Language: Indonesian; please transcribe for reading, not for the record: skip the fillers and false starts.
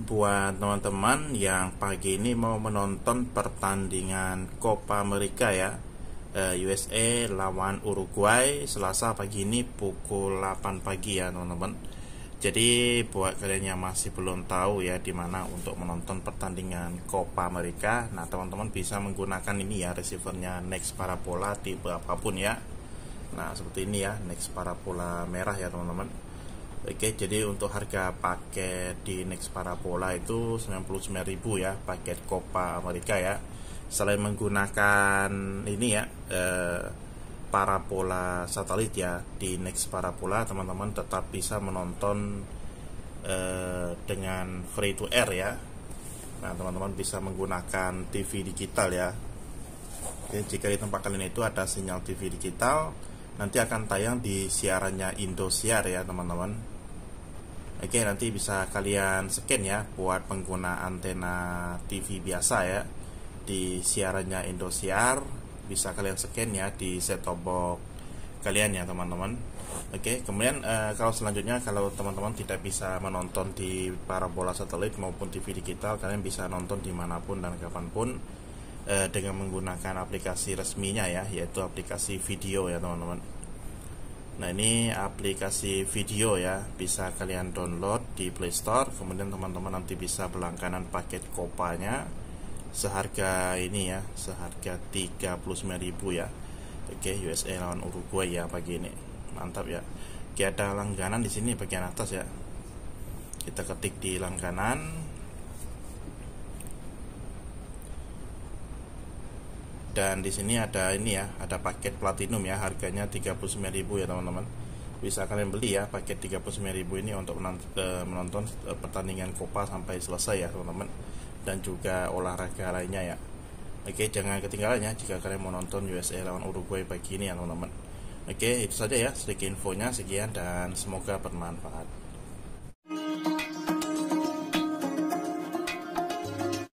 buat teman-teman yang pagi ini mau menonton pertandingan Copa America ya, USA lawan Uruguay Selasa pagi ini pukul 8 pagi ya teman-teman. Jadi buat kalian yang masih belum tahu ya di mana untuk menonton pertandingan Copa America, nah teman-teman bisa menggunakan ini ya, receivernya Next Parabola tipe apapun ya. Nah seperti ini ya, Next Parabola merah ya teman-teman. Oke, jadi untuk harga paket di Next Parabola itu 99.000 ya, paket Copa America ya. Selain menggunakan ini ya, parabola satelit ya, di Next Parabola teman-teman tetap bisa menonton dengan free to air ya. Nah teman-teman bisa menggunakan TV digital ya. Jadi jika di tempat kalian itu ada sinyal TV digital, nanti akan tayang di siarannya Indosiar ya teman-teman. Oke, nanti bisa kalian scan ya buat pengguna antena TV biasa ya, di siarannya Indosiar bisa kalian scan ya di set-top box kalian ya teman-teman. Oke, kemudian kalau selanjutnya, kalau teman-teman tidak bisa menonton di parabola satelit maupun TV digital, kalian bisa nonton dimanapun dan kapanpun dengan menggunakan aplikasi resminya ya, yaitu aplikasi video ya teman-teman. Nah ini aplikasi video ya, bisa kalian download di Play Store. Kemudian teman-teman nanti bisa berlangganan paket kopanya seharga ini ya, seharga 39.000 ya. Oke, USA lawan Uruguay ya pagi ini, mantap ya. Oke, ada langganan di sini bagian atas ya, kita ketik di langganan. Dan di sini ada ini ya, ada paket platinum ya, harganya 39.000 ya teman-teman. Bisa kalian beli ya paket 39.000 ini untuk menonton pertandingan Copa sampai selesai ya teman-teman, dan juga olahraga lainnya ya. Oke, jangan ketinggalan ya jika kalian mau nonton USA lawan Uruguay pagi ini ya teman-teman. Oke, itu saja ya sedikit infonya, sekian dan semoga bermanfaat.